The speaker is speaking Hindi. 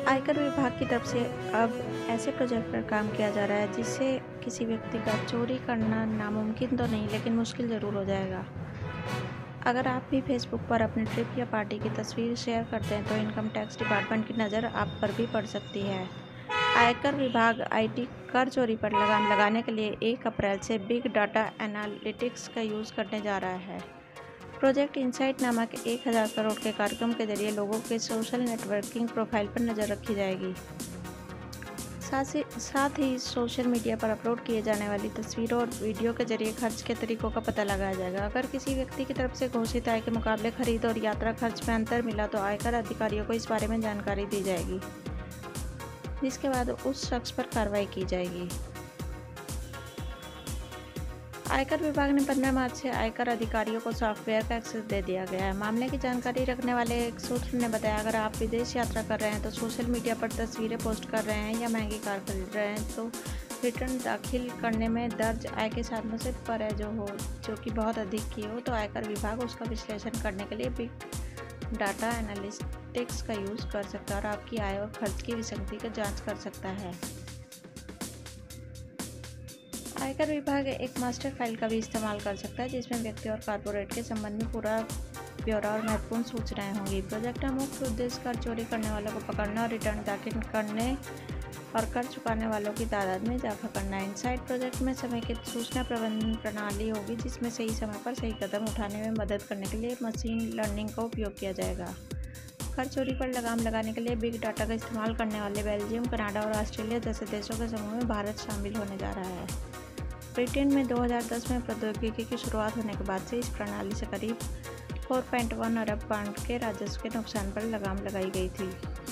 आयकर विभाग की तरफ से अब ऐसे प्रोजेक्ट पर काम किया जा रहा है जिससे किसी व्यक्ति का चोरी करना नामुमकिन तो नहीं लेकिन मुश्किल ज़रूर हो जाएगा। अगर आप भी फेसबुक पर अपनी ट्रिप या पार्टी की तस्वीर शेयर करते हैं तो इनकम टैक्स डिपार्टमेंट की नज़र आप पर भी पड़ सकती है। आयकर विभाग आईटी कर चोरी पर लगाम लगाने के लिए 1 अप्रैल से बिग डाटा एनालिटिक्स का यूज़ करने जा रहा है। प्रोजेक्ट इनसाइट नामक 1000 करोड़ के कार्यक्रम के जरिए लोगों के सोशल नेटवर्किंग प्रोफाइल पर नज़र रखी जाएगी। साथ ही सोशल मीडिया पर अपलोड किए जाने वाली तस्वीरों और वीडियो के जरिए खर्च के तरीकों का पता लगाया जाएगा। अगर किसी व्यक्ति की तरफ से घोषित आय के मुकाबले खरीद और यात्रा खर्च में अंतर मिला तो आयकर अधिकारियों को इस बारे में जानकारी दी जाएगी, जिसके बाद उस शख्स पर कार्रवाई की जाएगी। आयकर विभाग ने 15 मार्च से आयकर अधिकारियों को सॉफ्टवेयर का एक्सेस दे दिया गया है। मामले की जानकारी रखने वाले एक सूत्र ने बताया, अगर आप विदेश यात्रा कर रहे हैं तो सोशल मीडिया पर तस्वीरें पोस्ट कर रहे हैं या महंगी कार खरीद रहे हैं तो रिटर्न दाखिल करने में दर्ज आय के साधनों से परे जो कि बहुत अधिक की हो तो आयकर विभाग उसका विश्लेषण करने के लिए बिग डाटा एनालिटिक्स का यूज़ कर सकता है और आपकी आय और खर्च की विसंगति का जाँच कर सकता है। आयकर विभाग एक मास्टर फाइल का भी इस्तेमाल कर सकता है जिसमें व्यक्ति और कॉर्पोरेट के संबंध में पूरा ब्यौरा और महत्वपूर्ण सूचनाएं होंगी। प्रोजेक्ट का मुख्य उद्देश्य कर चोरी करने वालों को पकड़ना और रिटर्न दाखिल करने और कर चुकाने वालों की तादाद में इजाफा करना है। इनसाइट प्रोजेक्ट में समेकित सूचना प्रबंधन प्रणाली होगी जिसमें सही समय पर सही कदम उठाने में मदद करने के लिए मशीन लर्निंग का उपयोग किया जाएगा। कर चोरी पर लगाम लगाने के लिए बिग डाटा का इस्तेमाल करने वाले बेल्जियम, कनाडा और ऑस्ट्रेलिया जैसे देशों के समूह में भारत शामिल होने जा रहा है। ब्रिटेन में 2010 में प्रौद्योगिकी की शुरुआत होने के बाद से इस प्रणाली से करीब 4.1 अरब पाउंड के राजस्व के नुकसान पर लगाम लगाई गई थी।